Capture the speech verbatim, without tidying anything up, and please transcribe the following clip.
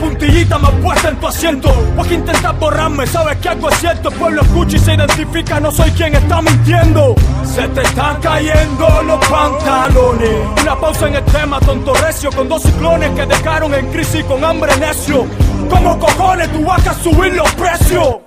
puntillita más puesta en tu asiento. O que intentas borrarme, sabes que algo es cierto. El pueblo escucha y se identifica, no soy quien está mintiendo. Se te están cayendo los pantalones. Una pausa en el tema, tonto recio, con dos ciclones que dejaron en crisis con hambre necio. ¿Cómo cojones tú vas a subir los precios?